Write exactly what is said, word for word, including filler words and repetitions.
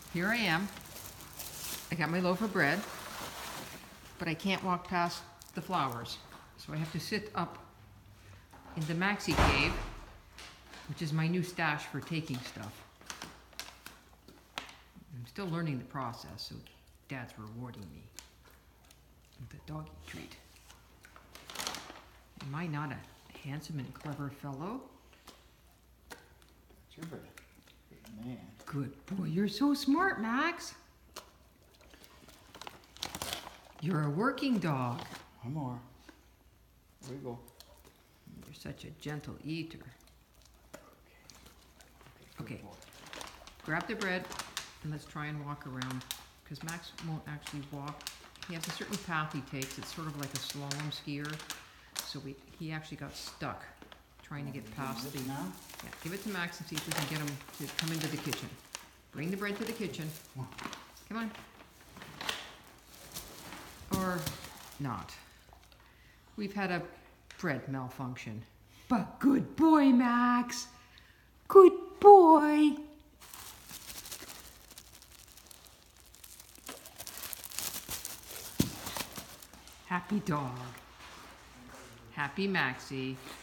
here I am. I got my loaf of bread, but I can't walk past the flowers. So I have to sit up in the Maxi Cave, which is my new stash for taking stuff. I'm still learning the process, so Dad's rewarding me with a doggy treat. Am I not a handsome and clever fellow? You're a good man. Good boy, you're so smart, Max. You're a working dog. One more. There we go. You're such a gentle eater. Okay. Okay, grab the bread and let's try and walk around, because Max won't actually walk. He has a certain path he takes. It's sort of like a slalom skier. So we, he actually got stuck trying to get past the... Now? Yeah, give it to Max and see if we can get him to come into the kitchen. Bring the bread to the kitchen. Come on. Or not. We've had a bread malfunction. But good boy, Max. Good boy. Happy dog. Happy Maxie.